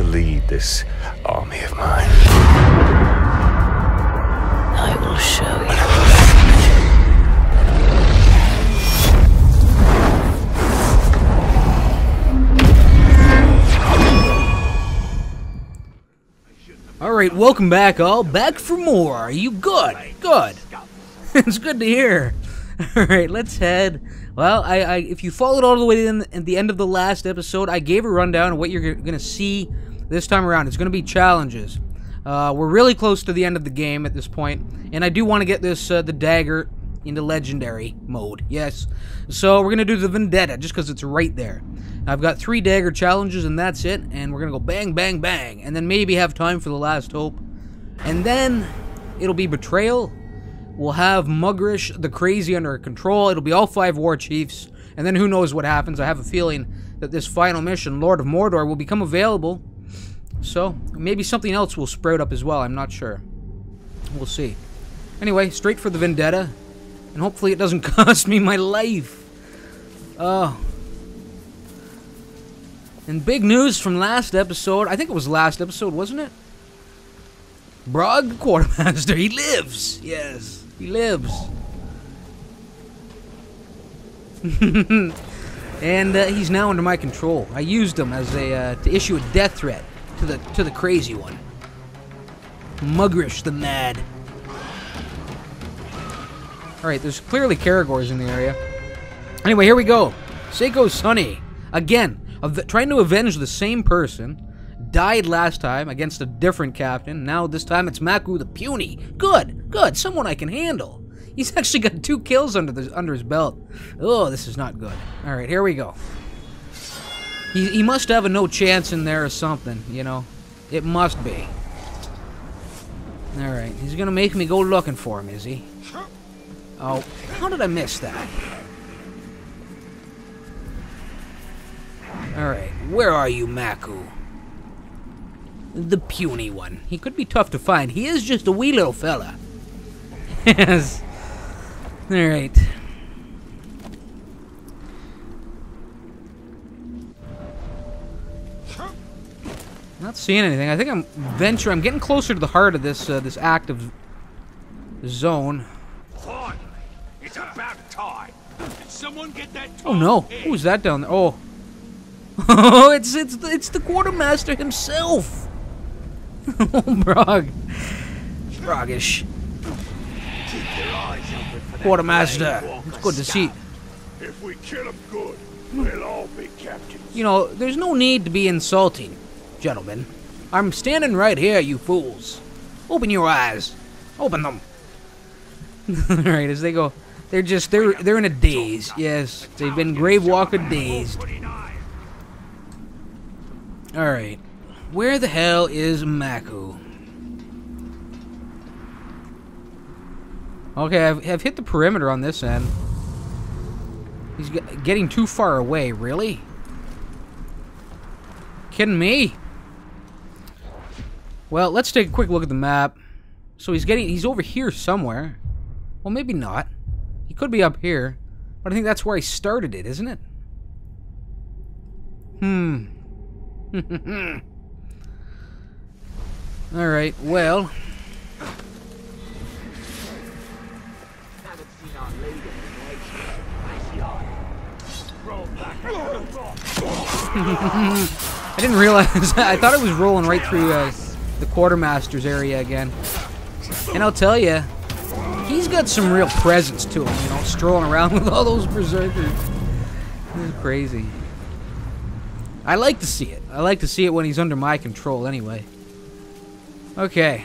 to lead this army of mine? I will show you. Alright, welcome back all. Back for more. Are you good? Good. It's good to hear. Alright, let's head. Well, if you followed all the way in at the end of the last episode, I gave a rundown of what you're going to see this time around. It's going to be challenges. We're really close to the end of the game at this point, and I do want to get this the dagger into legendary mode. Yes. So we're going to do the Vendetta just because it's right there. I've got 3 dagger challenges and that's it, and we're going to go bang, bang, bang, and then maybe have time for the last hope. And then it'll be Betrayal. We'll have Mugrish the Crazy under control. It'll be all 5 war chiefs, and then who knows what happens. I have a feeling that this final mission, Lord of Mordor, will become available. So, maybe something else will sprout up as well. I'm not sure. We'll see. Anyway, straight for the Vendetta, and hopefully it doesn't cost me my life. Oh. And big news from last episode. I think it was last episode, wasn't it? Brog the Quartermaster, he lives! Yes, he lives. And he's now under my control. I used him as a to issue a death threat to the crazy one. Mugrish the Mad. Alright, there's clearly Caragors in the area. Anyway, here we go. Seiko Sunny. Again, trying to avenge the same person. Died last time against a different captain. Now this time it's Maku the Puny. Good, good, someone I can handle. He's actually got 2 kills under his belt. Oh, this is not good. All right, here we go. He must have a no chance in there or something, you know. It must be. All right, he's gonna make me go looking for him, is he? Oh, how did I miss that? All right, where are you, Maku? The puny one. He could be tough to find. He is just a wee little fella. Yes. Alright. Not seeing anything. I think I'm getting closer to the heart of this this active zone. Finally, it's about time. Did someone get that? Oh no! Who's that down there? Oh. Oh, it's the Quartermaster himself. Oh, Brog. Brogish. Quartermaster, it's good to see. If we kill him good, we'll all be captains. You know, there's no need to be insulting, gentlemen. I'm standing right here, you fools. Open your eyes. Open them. Alright, as they go, they're in a daze. Yes, they've been Gravewalker dazed. Alright. Where the hell is Maku? Okay, I've hit the perimeter on this end. He's getting too far away, really? Kidding me? Well, let's take a quick look at the map. So he's over here somewhere. Well, maybe not. He could be up here. But I think that's where he started it, isn't it? Alright, well. I didn't realize. I thought it was rolling right through the Quartermaster's area again. And I'll tell you, he's got some real presence to him, you know, strolling around with all those berserkers. This is crazy. I like to see it. I like to see it when he's under my control anyway. Okay.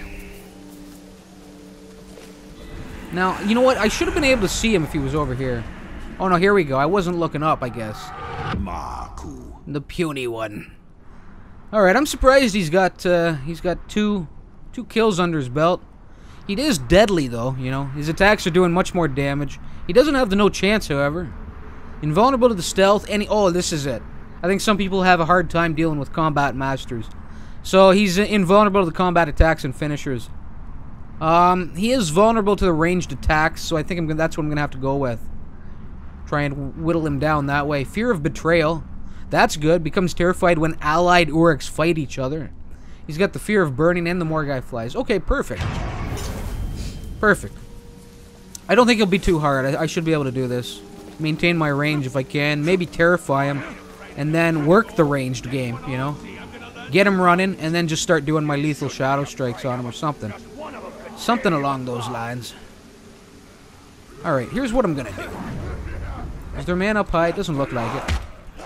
Now, you know what? I should have been able to see him if he was over here. Oh no, here we go. I wasn't looking up, I guess. Maku. The puny one. Alright, I'm surprised he's got two kills under his belt. He is deadly though, you know. His attacks are doing much more damage. He doesn't have the no chance, however. Invulnerable to the stealth, oh, this is it. I think some people have a hard time dealing with combat masters. So he's invulnerable to the combat attacks and finishers. He is vulnerable to the ranged attacks, so I think that's what I'm going to have to go with. Try and whittle him down that way. Fear of betrayal. That's good. Becomes terrified when allied Uruks fight each other. He's got the fear of burning and the Morgai flies. Okay, perfect. Perfect. I don't think it'll be too hard. I should be able to do this. Maintain my range if I can. Maybe terrify him. And then work the ranged game, you know? Get him running, and then just start doing my lethal shadow strikes on him or something. Something along those lines. Alright, here's what I'm gonna do. Is there a man up high? It doesn't look like it.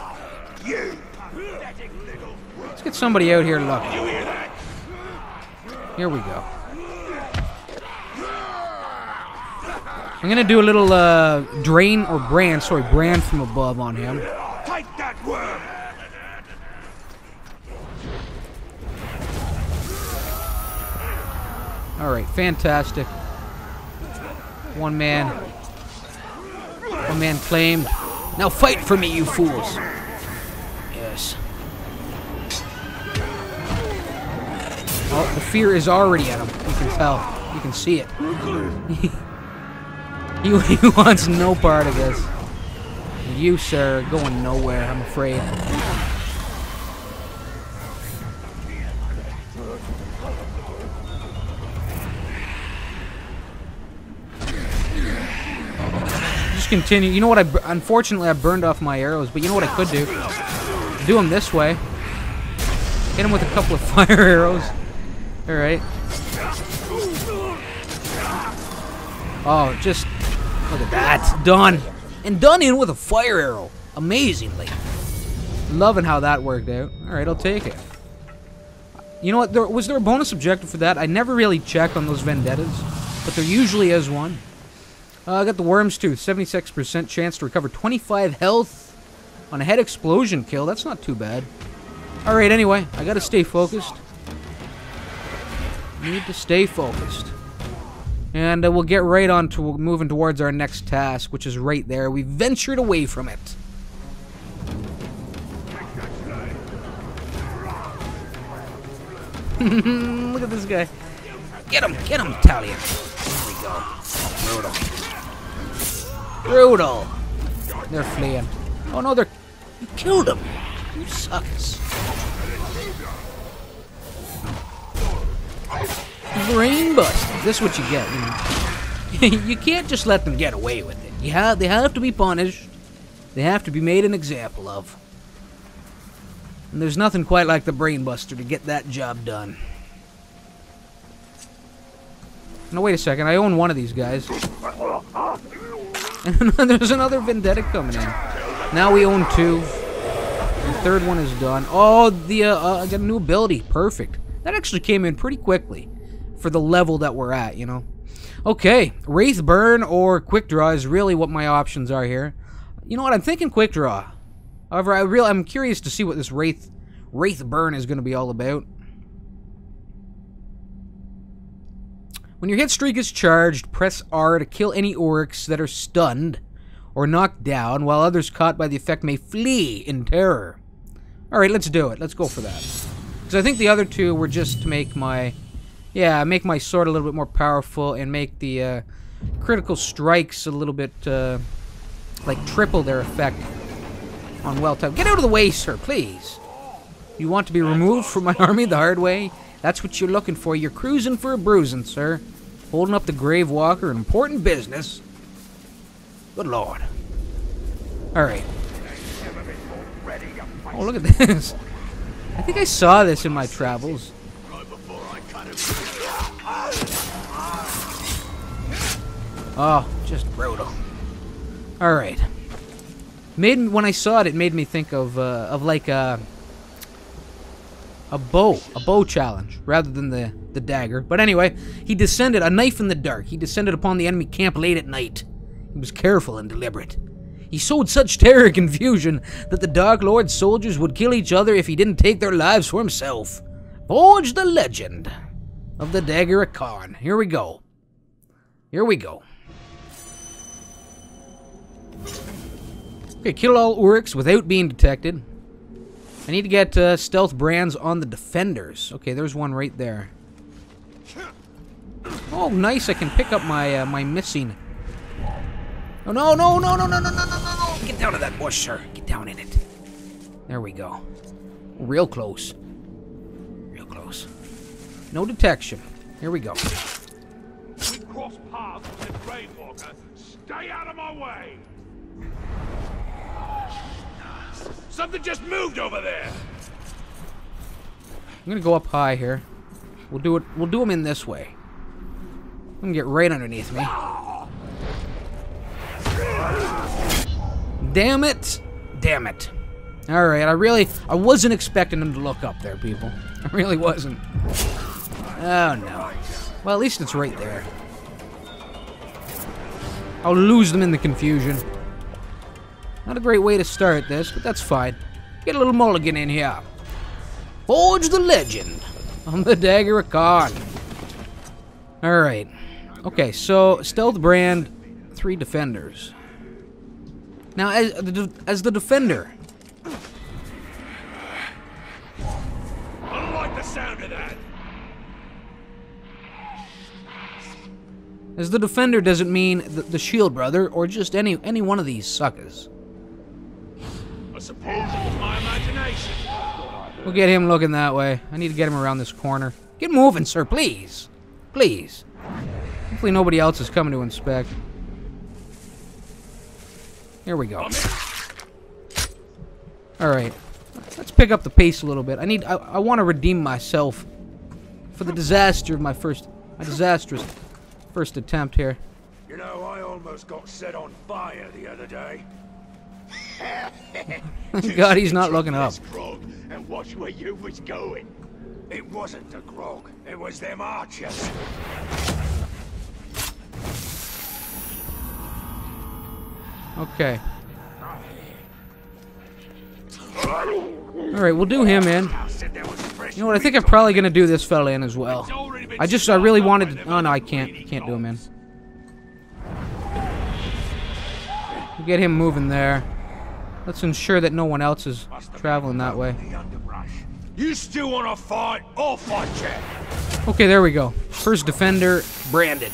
Let's get somebody out here looking. Here we go. I'm gonna do a little drain or brand from above on him. Take that worm! Alright, fantastic. One man claimed. Now fight for me, you fools. Yes. Oh, the fear is already at him. You can tell. You can see it. He wants no part of this. You, sir, are going nowhere, I'm afraid. Just continue. You know what? Unfortunately, I burned off my arrows, but you know what I could do? Do him this way. Hit him with a couple of fire arrows. Alright. Oh, just look at that. Done. And done in with a fire arrow. Amazingly. Loving how that worked out. Alright, I'll take it. You know what? Was there a bonus objective for that? I never really check on those vendettas, but there usually is one. I got the Worm's Tooth. 76% chance to recover 25 health on a head explosion kill. That's not too bad. Alright, anyway. I gotta stay focused. Need to stay focused. And we'll get right on to moving towards our next task, which is right there. We ventured away from it. Look at this guy. Get him, Talia. There we go. Brutal. Brutal. They're fleeing. Oh no, you killed him. You suckers. Brain busted. This is what you get, you know. You can't just let them get away with it. They have to be punished. They have to be made an example of. And there's nothing quite like the Brain Buster to get that job done. No, wait a second. I own one of these guys. And there's another Vendetta coming in. Now we own two. The third one is done. Oh, I got a new ability. Perfect. That actually came in pretty quickly for the level that we're at, you know. Okay, Wraith Burn or Quick Draw is really what my options are here. You know what? I'm thinking Quick Draw. However, I'm curious to see what this Wraith Burn is going to be all about. When your hit streak is charged, press R to kill any Uruks that are stunned or knocked down, while others caught by the effect may flee in terror. Alright, let's do it. Let's go for that. Because I think the other two were just to make my... Yeah, make my sword a little bit more powerful and make the critical strikes a little bit, like, triple their effect on well-timed. Get out of the way, sir, please. You want to be removed from my army the hard way? That's what you're looking for. You're cruising for a bruising, sir. Holding up the Grave Walker, an important business. Good lord. Alright. Oh, look at this. I think I saw this in my travels. Oh, just brutal. Alright. When I saw it, it made me think of like a bow challenge, rather than the dagger. But anyway, he descended, a knife in the dark. He descended upon the enemy camp late at night. He was careful and deliberate. He sowed such terror and confusion that the Dark Lord's soldiers would kill each other if he didn't take their lives for himself. Forge the legend of the Dagger of Karn. Here we go. Here we go. Okay, kill all Uruks without being detected. I need to get stealth brands on the defenders. Okay, there's one right there. Oh, nice. I can pick up my my missing. Oh, no, no, no, no, no, no, no, no, no, no. Get down to that bush, sir. Get down in it. There we go. Real close. Real close. No detection. Here we go. We cross paths with the Grave Walker. Stay out of my way! Something just moved over there! I'm gonna go up high here. We'll do it. We'll do them in this way. I'm gonna get right underneath me. Damn it! Damn it! All right. I wasn't expecting them to look up there, people. I really wasn't. Oh no. Well, at least it's right there. I'll lose them in the confusion. Not a great way to start this, but that's fine. Get a little mulligan in here. Forge the legend on the Dagger of Khan. Alright. Okay, so stealth brand, 3 defenders. Now, as the defender. I don't like the sound of that. As the defender doesn't mean the shield brother or just any one of these suckers. I suppose it was my imagination. We'll get him looking that way. I need to get him around this corner. Get moving, sir, please. Please. Hopefully nobody else is coming to inspect. Here we go. Alright. Let's pick up the pace a little bit. I want to redeem myself for the disaster of my disastrous first attempt here. You know, I almost got set on fire the other day. Thank God he's not looking up. Grog, and watch where you was going. It wasn't the grog, it was them archers. Okay. Alright, we'll do him in. You know what, I think I'm probably gonna do this fella in as well. I really wanted to... Oh no, I can't do him in. We'll get him moving there. Let's ensure that no one else is traveling that way. You still want to fight? I'll fight you. Okay, there we go. First defender, branded.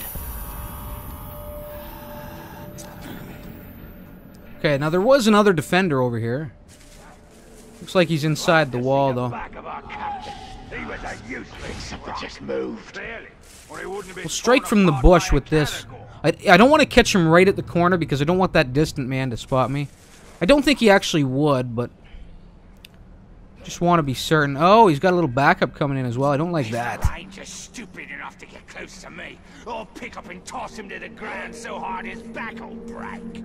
Okay, now there was another defender over here. Looks like he's inside the wall, though. We'll strike from the bush with this. I don't want to catch him right at the corner because I don't want that distant man to spot me. I don't think he actually would, but just want to be certain. Oh, he's got a little backup coming in as well. I don't like that. Ranger's stupid enough to get close to me. I'll pick up and toss him to the ground so hard his back'll break.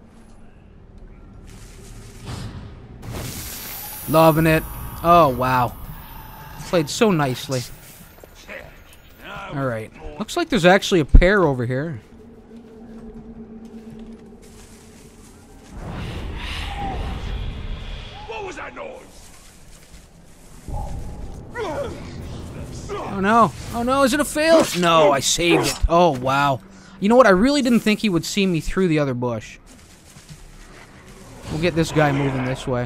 Loving it. Oh, wow. Played so nicely. Alright. Looks like there's actually a pair over here. What was that noise? Oh no. Oh no, is it a fail? No, I saved it. Oh, wow. You know what? I really didn't think he would see me through the other bush. We'll get this guy moving this way.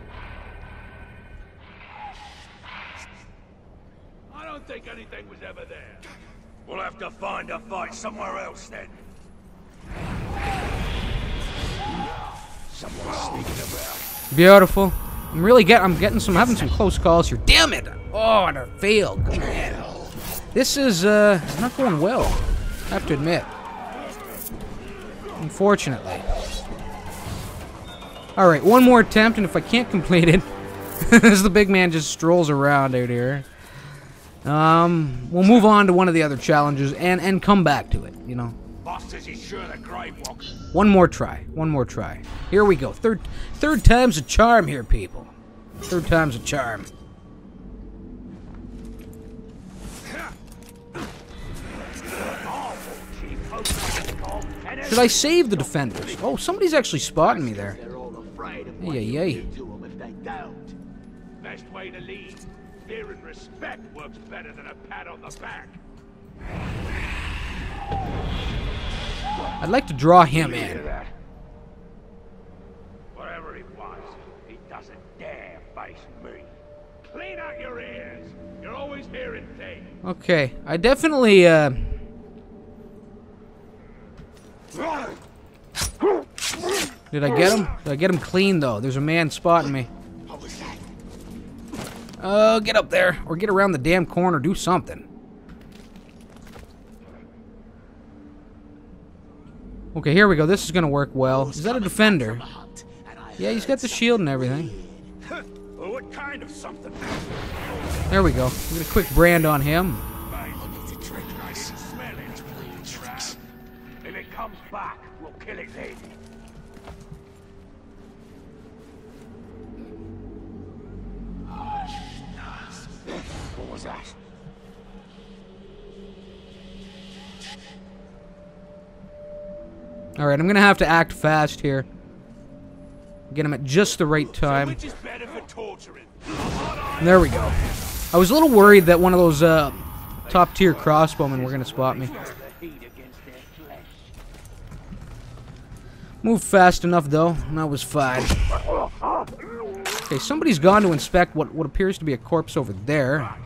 I don't think anything was ever there. We'll have to find a fight somewhere else then. Someone's sneaking about. Beautiful. I'm having some close calls here. Damn it! Oh, and I failed. Good man. This is not going well, I have to admit. Unfortunately. Alright, one more attempt, and if I can't complete it, as the big man just strolls around out here, we'll move on to one of the other challenges and come back to it, you know. Boss says he's sure the Grave Walker. One more try. One more try. Here we go. Third time's a charm here, people. Third time's a charm. Should I save the defenders? Oh, somebody's actually spotting me there. Yay, yay. Best way to lead. Fear and respect works better than a pat on the back. I'd like to draw him in. Whatever he was, he doesn't dare face me. Clean out your ears. You're always hearing things. Okay, I definitely, Did I get him? Did I get him clean, though? There's a man spotting me. I was Get up there. Or get around the damn corner. Do something. Okay, here we go. This is gonna work well. Is that a defender? Yeah, he's got the shield and everything. Well, what kind of something? There we go. Get a quick brand on him. If it comes back, we'll kill it then. What was that? Alright, I'm gonna have to act fast here. Get him at just the right time. Which is better for torturing? There we go. I was a little worried that one of those top-tier crossbowmen were gonna spot me. Moved fast enough, though, and that was fine. Okay, somebody's gone to inspect what appears to be a corpse over there.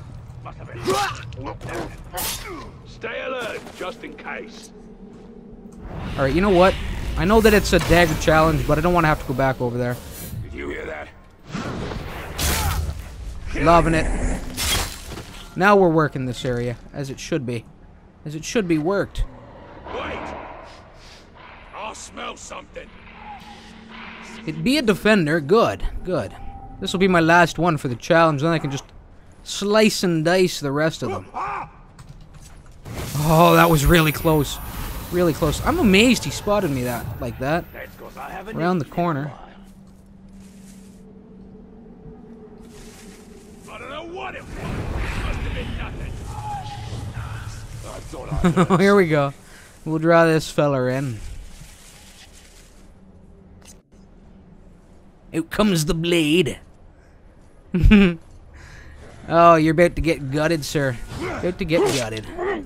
Stay alert, just in case. Alright, you know what? I know that it's a dagger challenge, but I don't want to have to go back over there. Did you hear that? Loving it. Now we're working this area, as it should be. As it should be worked. Wait! I'll smell something. It'd be a defender. Good, good. This will be my last one for the challenge, then I can just slice and dice the rest of them. Oh, that was really close. Really close. I'm amazed he spotted me like that. Around the corner. I don't know what it was. Must have been nothing. I thought I Here we go. We'll draw this feller in. Out comes the blade. Oh, you're about to get gutted, sir. About to get gutted.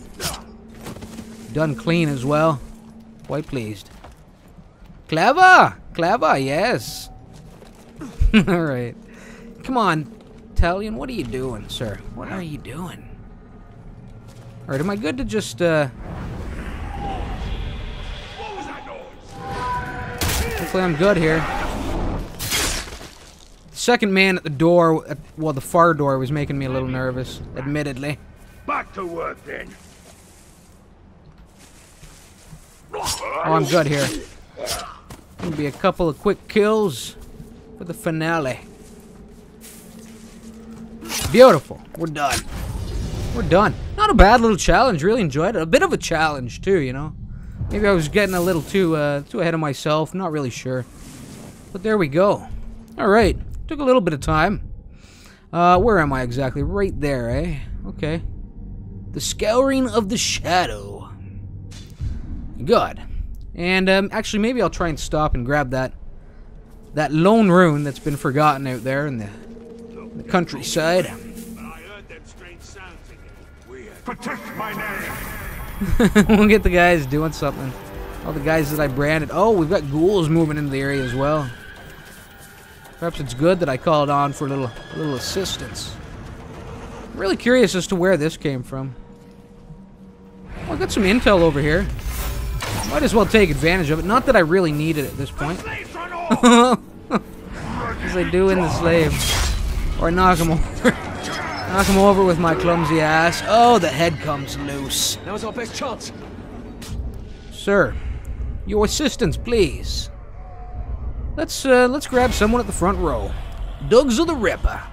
Done clean as well. Quite pleased. Clever! Clever, yes. Alright. Come on, Talion, what are you doing, sir? What are you doing? Alright, am I good to just, What was that noise? hopefully I'm good here. The second man at the door, well, the far door, was making me a little nervous, admittedly. Back to work then. Oh, I'm good here. Gonna be a couple of quick kills for the finale. Beautiful. We're done. We're done. Not a bad little challenge. Really enjoyed it. A bit of a challenge too, you know. Maybe I was getting a little too ahead of myself. Not really sure. But there we go. All right. Took a little bit of time. Where am I exactly? Right there, eh? Okay. The Scouring of the Shadow. Good. And actually, maybe I'll try and stop and grab that lone rune that's been forgotten out there in the countryside. But I heard them strange sounds in here. Weird. Protect my name. We'll get the guys doing something. All the guys that I branded. Oh, we've got ghouls moving into the area as well. Perhaps it's good that I called on for a little assistance. I'm really curious as to where this came from. Oh, I got some intel over here. Might as well take advantage of it. Not that I really need it at this point. As I do in the slave. Or I knock him over. Knock him over with my clumsy ass. Oh, the head comes loose. Now's our best chance. Sir, your assistance, please. Let's grab someone at the front row. Dugs of the Ripper.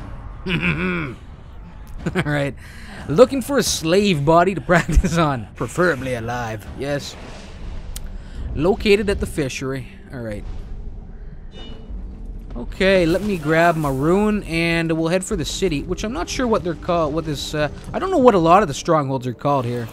Alright. Looking for a slave body to practice on. Preferably alive. Yes. Located at the fishery. Alright. Okay, let me grab my rune and we'll head for the city, which I'm not sure what they're called. What this, I don't know what a lot of the strongholds are called here.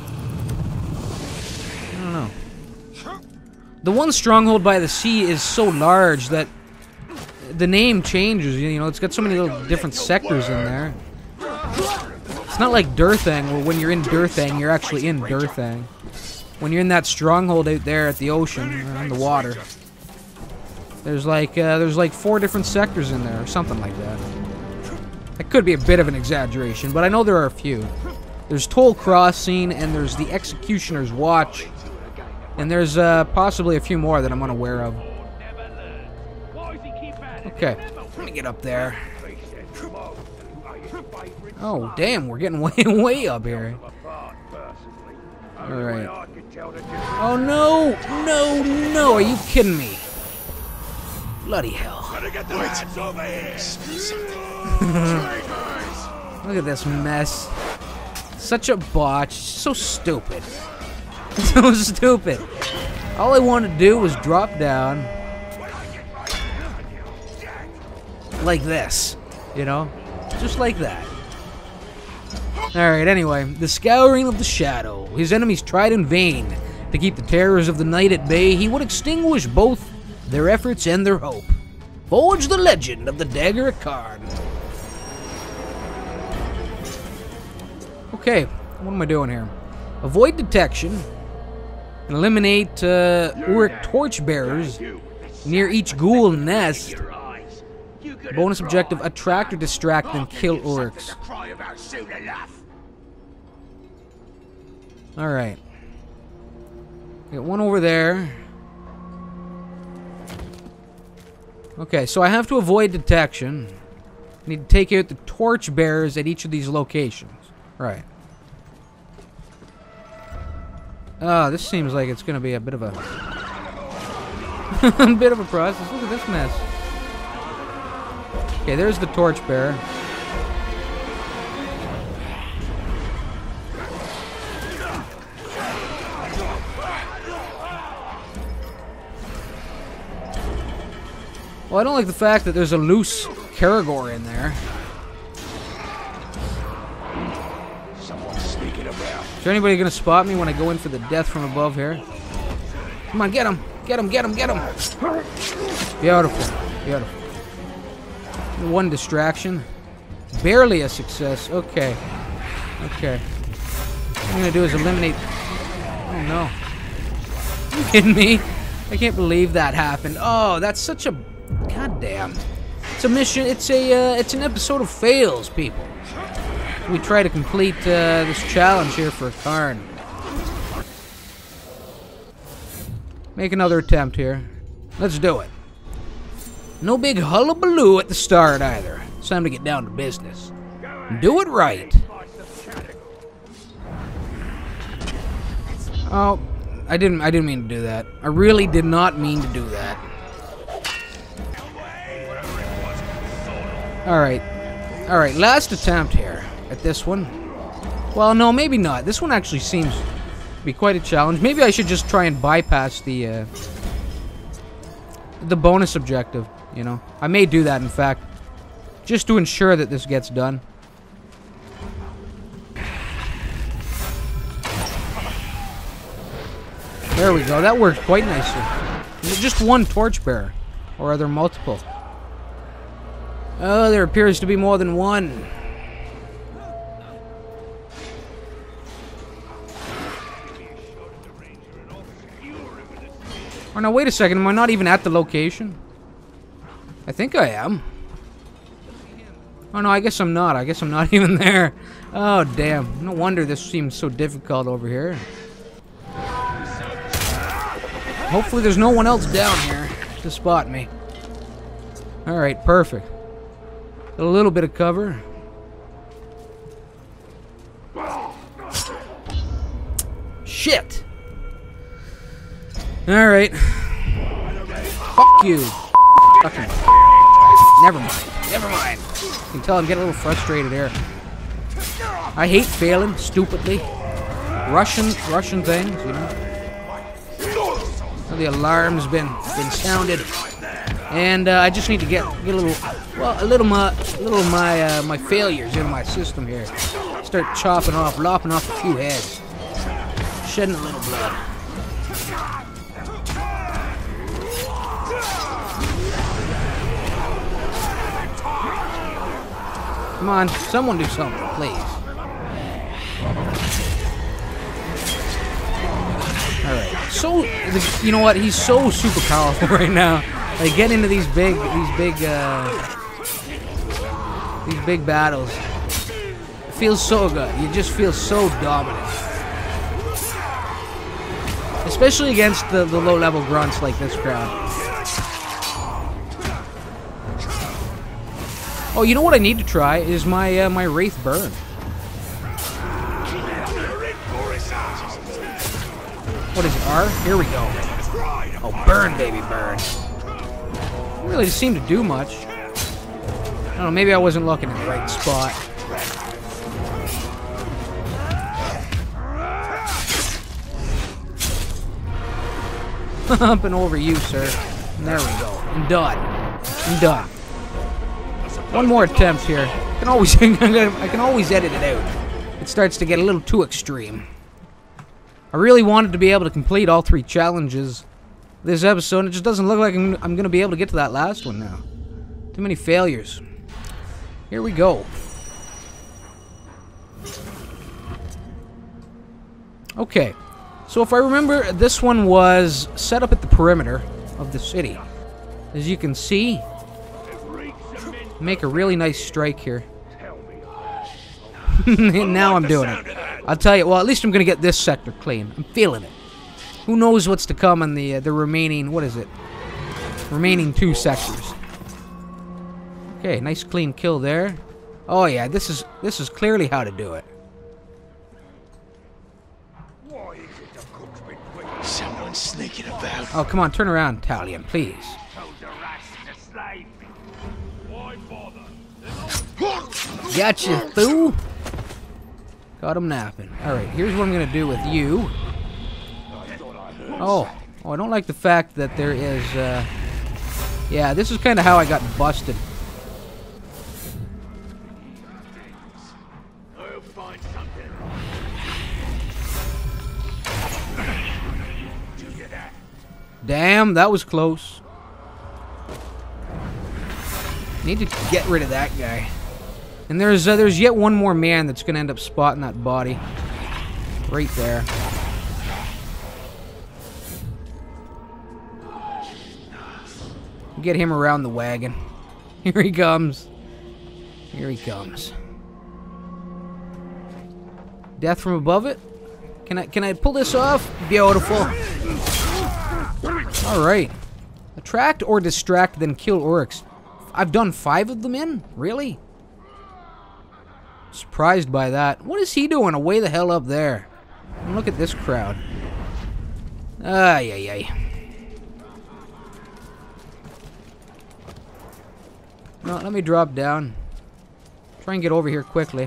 I don't know. The one stronghold by the sea is so large that the name changes. You know, it's got so many little different sectors in there. It's not like Durthang, where when you're in Durthang, you're actually in Durthang. When you're in that stronghold out there at the ocean, or on the water, there's like 4 different sectors in there, or something like that. That could be a bit of an exaggeration, but I know there are a few. There's Toll Crossing, and there's the Executioner's Watch, and there's possibly a few more that I'm unaware of. Okay, let me get up there. Oh, damn, we're getting way up here. Alright. Oh, no! No, no! Are you kidding me? Bloody hell. Look at this mess. Such a botch. So stupid. So stupid. All I wanted to do was drop down. Like this. You know? Just like that. Alright, anyway. The Scouring of the Shadow. His enemies tried in vain to keep the terrors of the night at bay. He would extinguish both their efforts and their hope. Forge the legend of the Dagger of Karn. Okay, what am I doing here? Avoid detection. And eliminate Uruk torchbearers near each ghoul nest. Bonus objective, attract or distract, then kill Uruks. Alright. Got one over there. Okay, so I have to avoid detection. I need to take out the torchbearers at each of these locations. Right. Oh, this seems like it's going to be a bit of a... a bit of a process. Look at this mess. Okay, there's the torchbearer. Well, I don't like the fact that there's a loose Karagor in there. Is there anybody gonna spot me when I go in for the death from above here? Come on, get him! Get him, get him, get him! Beautiful. Beautiful. One distraction. Barely a success. Okay. Okay. What I'm gonna do is eliminate... Oh no. Are you kidding me? I can't believe that happened. Oh, that's such a... God damn. It's a mission. It's an episode of fails, people. We try to complete this challenge here for Karn. Make another attempt here. Let's do it. No big hullabaloo at the start either. It's time to get down to business. Do it right. Oh, I didn't mean to do that. I really did not mean to do that. Alright. Alright, last attempt here at this one. Well, no, maybe not. This one actually seems to be quite a challenge. Maybe I should just try and bypass the bonus objective, you know. I may do that, in fact, just to ensure that this gets done. There we go. That worked quite nicely. Is it just one torchbearer? Or are there multiple? Oh, there appears to be more than one. Oh, now wait a second. Am I not even at the location? I think I am. Oh, no, I guess I'm not. I guess I'm not even there. Oh, damn. No wonder this seems so difficult over here. Hopefully there's no one else down here to spot me. Alright, perfect. A little bit of cover. Shit! Alright. Fuck you. Fucking. Never mind. Never mind. You can tell I'm getting a little frustrated here. I hate failing stupidly. Russian things, you know. The alarm's been sounded, and I just need to get a little my failures in my system here. Start lopping off a few heads, shedding a little blood. Come on, someone do something, please. Alright, so, you know what, he's so super powerful right now. Like, get into these big battles. It feels so good. You just feel so dominant. Especially against the low-level grunts like this crowd. Oh, you know what I need to try is my my Wraith Burn. What is it, R? Here we go. Oh, burn, baby, burn. Didn't really seem to do much. I don't know, maybe I wasn't looking in the right spot. Up and over you, sir. And there we go. I'm done. I'm done. One more attempt here. I can always edit it out. It starts to get a little too extreme. I really wanted to be able to complete all 3 challenges this episode, and it just doesn't look like I'm going to be able to get to that last one now. Too many failures. Here we go. Okay. So if I remember, this one was set up at the perimeter of the city. As you can see, make a really nice strike here. Now I'm doing it. I'll tell you, well, at least I'm going to get this sector clean. I'm feeling it. Who knows what's to come in the remaining, what is it? Remaining 2 sectors. Okay, nice clean kill there. Oh yeah, this is clearly how to do it. Someone's sneaking about. Oh, come on, turn around, Talion, please. Gotcha, fool. Got him napping. Alright, here's what I'm going to do with you. Oh, I don't like the fact that there is, yeah, this is kind of how I got busted. Damn, that was close. Need to get rid of that guy. And there's yet one more man that's going to end up spotting that body. Right there. Get him around the wagon. Here he comes. Here he comes. Death from above it? Can I pull this off? Beautiful. Alright. Attract or distract, then kill orcs. I've done 5 of them in? Really? Surprised by that. What is he doing away the hell up there? And look at this crowd. Ay, ay, ay. No, let me drop down. Try and get over here quickly.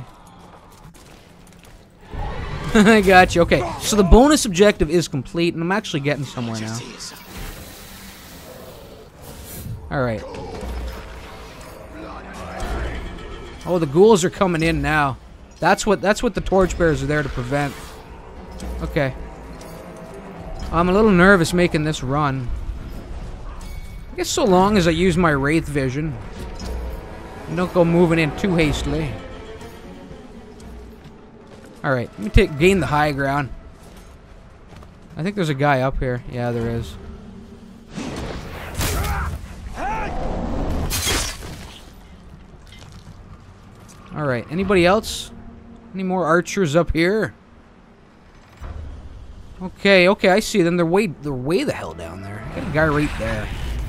I got you. Okay, so the bonus objective is complete, and I'm actually getting somewhere now. Alright. Oh, the ghouls are coming in now. That's what the torchbearers are there to prevent. Okay. I'm a little nervous making this run. I guess so long as I use my Wraith vision. And don't go moving in too hastily. Alright, let me gain the high ground. I think there's a guy up here. Yeah, there is. Alright, anybody else? Any more archers up here? Okay, okay, I see them. They're way the hell down there. I got a guy right there.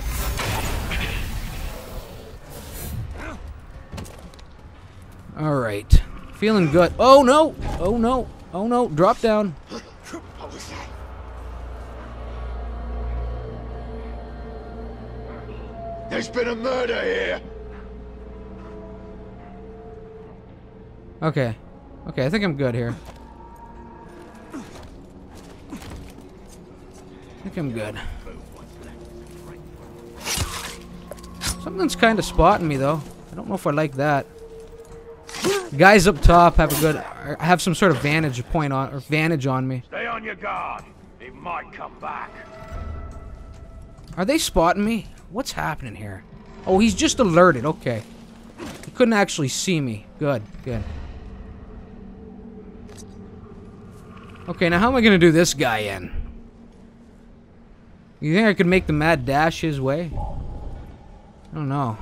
Alright. Feeling good. Oh no! Oh no! Oh no! Drop down. There's been a murder here. Okay. Okay, I think I'm good here. I think I'm good. Something's kind of spotting me though. I don't know if I like that. Guys up top have some sort of vantage point on or vantage on me. Stay on your guard. He might come back. Are they spotting me? What's happening here? Oh, he's just alerted. Okay. He couldn't actually see me. Good, good. Okay, now how am I gonna do this guy in? You think I could make the mad dash his way? I don't know.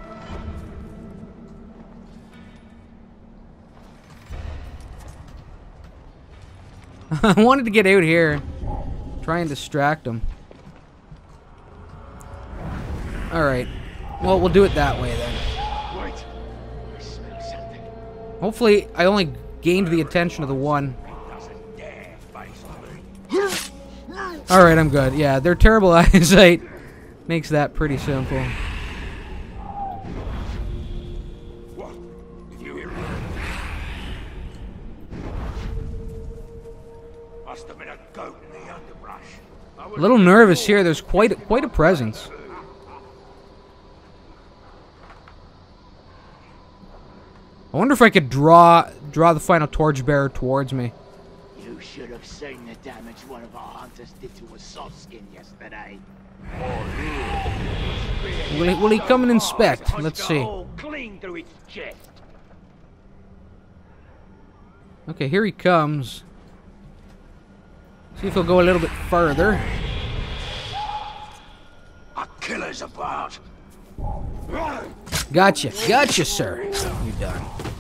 I wanted to get out here. Try and distract him. Alright. Well, we'll do it that way then. Wait, Hopefully, I only gained the attention of the one. Alright, I'm good. Yeah, their terrible eyesight makes that pretty simple. What? Did you hear it? Must have been a goat in the underbrush. A little nervous here. There's quite a presence. I wonder if I could draw the final torchbearer towards me. You should have seen the damage one of our hunters did to a soft skin yesterday. Will he come and inspect? Let's see. All clean through its chest. Okay, here he comes. See if he'll go a little bit further. A killer's about. Gotcha, sir. You done?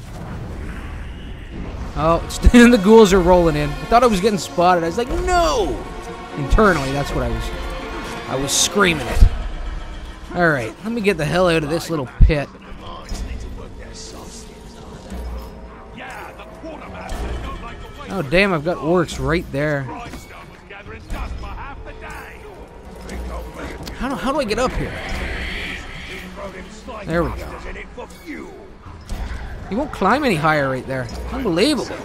Oh, the ghouls are rolling in. I thought I was getting spotted. I was like, no! Internally, that's what I was screaming it. All right, let me get the hell out of this little pit. Oh damn! I've got orcs right there. How do I get up here? There we go. He won't climb any higher right there. Unbelievable.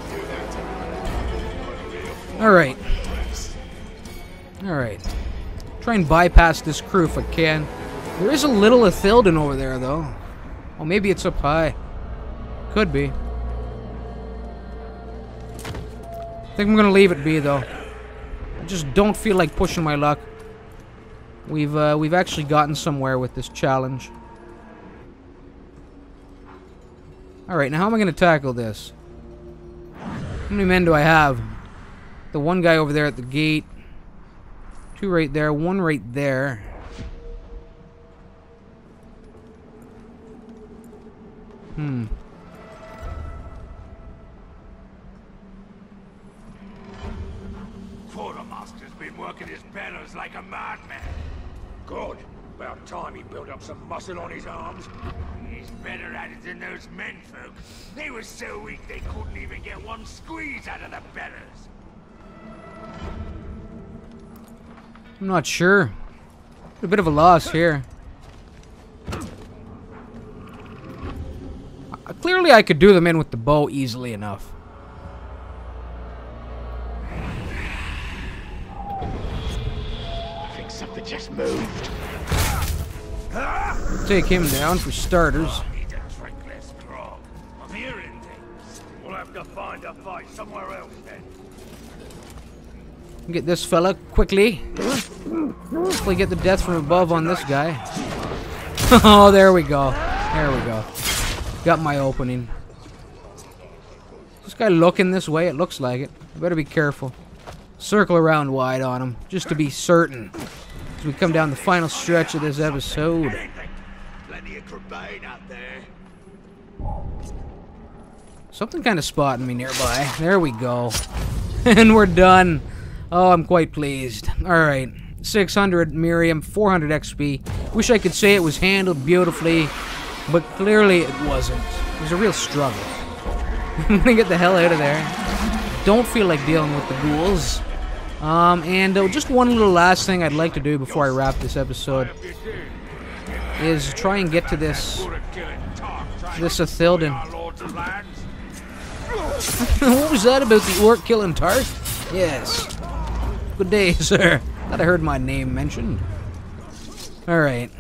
Alright. Alright. Try and bypass this crew if I can. There is a little Ithilden over there, though. Oh, maybe it's up high. Could be. I think I'm gonna leave it be, though. I just don't feel like pushing my luck. We've actually gotten somewhere with this challenge. Alright, now how am I going to tackle this? How many men do I have? The one guy over there at the gate. Two right there, one right there. Quartermaster's been working his bellows like a madman. Good. About time he built up some muscle on his arms. He's better at it than those menfolk. They were so weak they couldn't even get one squeeze out of the bellows. I'm not sure. A bit of a loss here. Clearly I could do them in with the bow easily enough. I think something just moved. Take him down for starters. Need a drink less grog. I'm hearing things. We'll have to find a fight somewhere else then. Get this fella quickly. Hopefully get the death from above on this guy. Oh, there we go. There we go. Got my opening. Is this guy looking this way? It looks like it. I better be careful. Circle around wide on him, just to be certain. As we come down the final stretch of this episode. Plenty of crabane out there. Something kind of spotting me nearby. There we go. And we're done. Oh, I'm quite pleased. Alright. 600 Miriam, 400 XP. Wish I could say it was handled beautifully, but clearly it wasn't. It was a real struggle. I'm gonna get the hell out of there. Don't feel like dealing with the ghouls. Just one little last thing I'd like to do before I wrap this episode is try and get to this Ithilden. What was that about the orc killing Tart? Yes. Good day, sir. Thought I heard my name mentioned. Alright.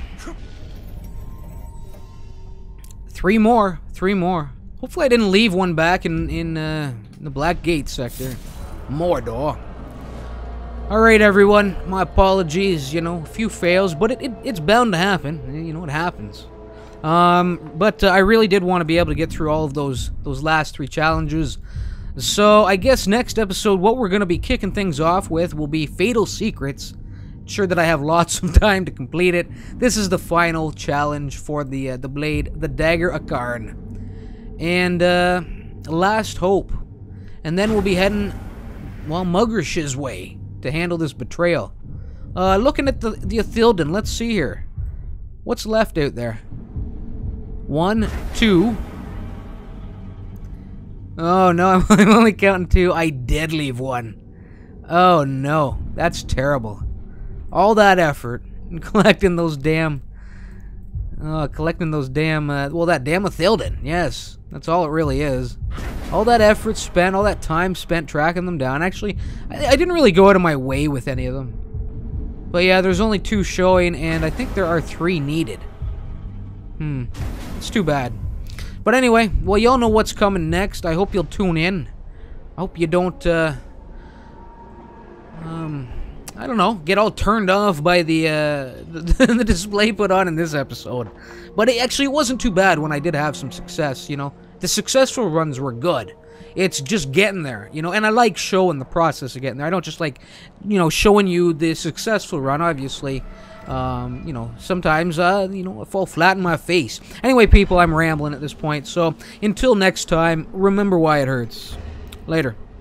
3 more. 3 more. Hopefully I didn't leave one back in the Black Gate sector. Mordor. Alright, everyone. My apologies. You know, a few fails, but it's bound to happen. You know, it happens. But I really did want to be able to get through all of those last 3 challenges. So I guess next episode, what we're going to be kicking things off with will be Fatal Secrets. Sure that I have lots of time to complete it. This is the final challenge for the blade, the Dagger Akarn. And Last Hope. And then we'll be heading, well, Mugrish's way to handle this betrayal. Looking at the Ithilden, let's see here. What's left out there? 1, 2, Oh no, I'm only counting 2. I did leave 1. Oh no, that's terrible. All that effort in collecting those damn... well, that damn Ithilden. Yes, that's all it really is. All that effort spent, all that time spent tracking them down. Actually, I didn't really go out of my way with any of them. But yeah, there's only 2 showing, and I think there are 3 needed. It's too bad. But anyway, well, y'all know what's coming next. I hope you'll tune in. I hope you don't, I don't know, get all turned off by the display put on in this episode. But it wasn't too bad when I did have some success, you know. The successful runs were good. It's just getting there, you know, and I like showing the process of getting there. I don't just like, you know, showing you the successful run, obviously. You know, sometimes, you know, I fall flat in my face. Anyway, people, I'm rambling at this point. So, until next time, remember why it hurts. Later.